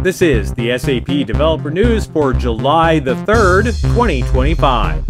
This is the SAP Developer News for July the 3rd, 2025.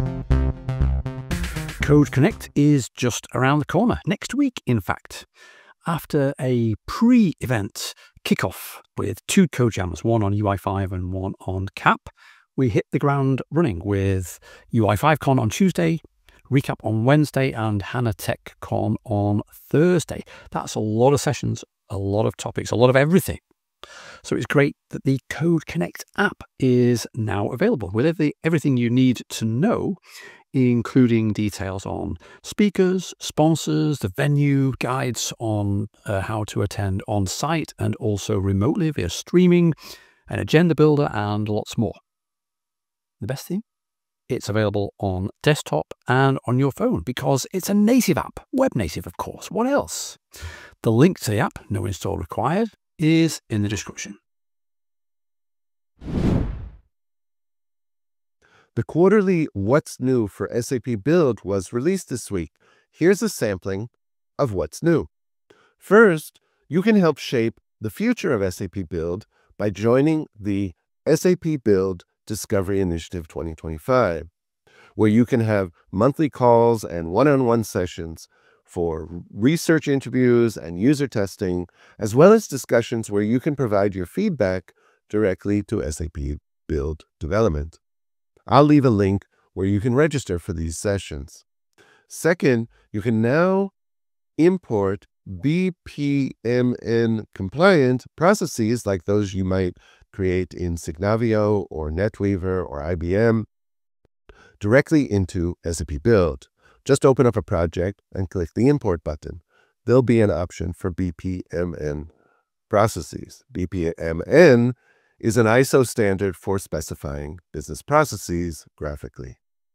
Code Connect is just around the corner, next week in fact. After a pre-event kickoff with two code jams, one on UI5 and one on CAP, we hit the ground running with UI5Con on Tuesday, Recap on Wednesday, and HANA TechCon on Thursday. That's a lot of sessions, a lot of topics, a lot of everything. So it's great that the Code Connect app is now available with everything you need to know, including details on speakers, sponsors, the venue, guides on how to attend on site and also remotely via streaming, an agenda builder, and lots more. The best thing? It's available on desktop and on your phone because it's a native app, web native, of course. What else? The link to the app, no install required, is in the description. The quarterly What's New for SAP Build was released this week. Here's a sampling of what's new. First, you can help shape the future of SAP Build by joining the SAP Build Discovery Initiative 2025, where you can have monthly calls and one-on-one sessions for research interviews and user testing, as well as discussions where you can provide your feedback directly to SAP Build development. I'll leave a link where you can register for these sessions. Second, you can now import BPMN compliant processes like those you might create in Signavio or NetWeaver or IBM directly into SAP Build. Just open up a project and click the import button. There'll be an option for BPMN processes. BPMN is an ISO standard for specifying business processes graphically.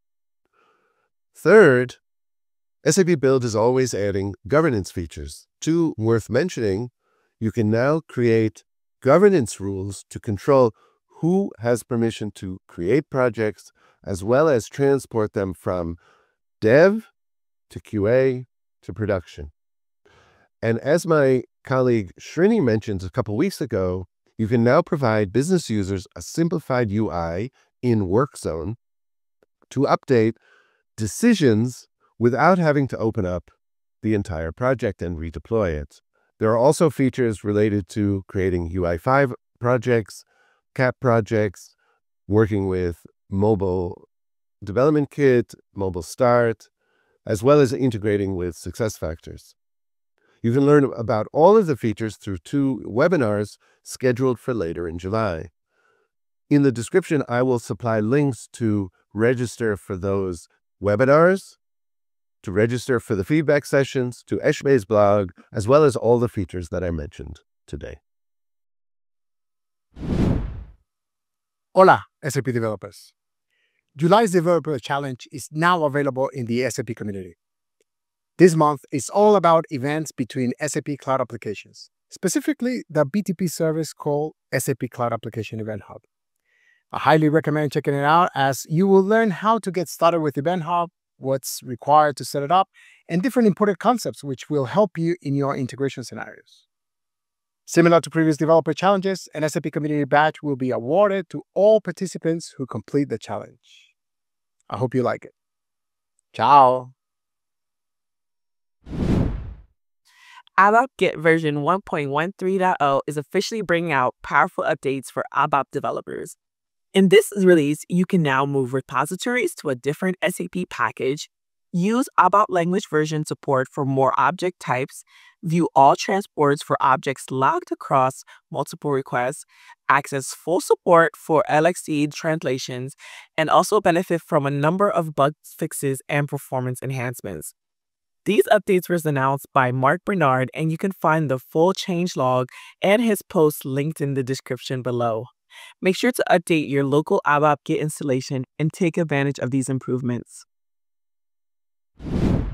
Third, SAP Build is always adding governance features. Two worth mentioning, you can now create governance rules to control who has permission to create projects, as well as transport them from dev to QA to production. And as my colleague Srini mentioned a couple weeks ago, you can now provide business users a simplified UI in WorkZone to update decisions without having to open up the entire project and redeploy it. There are also features related to creating UI5 projects, CAP projects, working with Mobile Development Kit, Mobile Start, as well as integrating with SuccessFactors. You can learn about all of the features through two webinars scheduled for later in July. In the description, I will supply links to register for those webinars, to register for the feedback sessions, to Eshme's blog, as well as all the features that I mentioned today. Hola, SAP developers. July's Developer Challenge is now available in the SAP Community. This month is all about events between SAP Cloud applications, specifically the BTP service called SAP Cloud Application Event Hub. I highly recommend checking it out as you will learn how to get started with Event Hub, what's required to set it up, and different important concepts which will help you in your integration scenarios. Similar to previous developer challenges, an SAP Community badge will be awarded to all participants who complete the challenge. I hope you like it. Ciao! ABAPGit version 1.13.0 is officially bringing out powerful updates for ABAP developers. In this release, you can now move repositories to a different SAP package, use ABAP language version support for more object types, view all transports for objects logged across multiple requests, access full support for LXD translations, and also benefit from a number of bug fixes and performance enhancements. These updates were announced by Marc Bernard, and you can find the full changelog and his post linked in the description below. Make sure to update your local ABAPGit installation and take advantage of these improvements.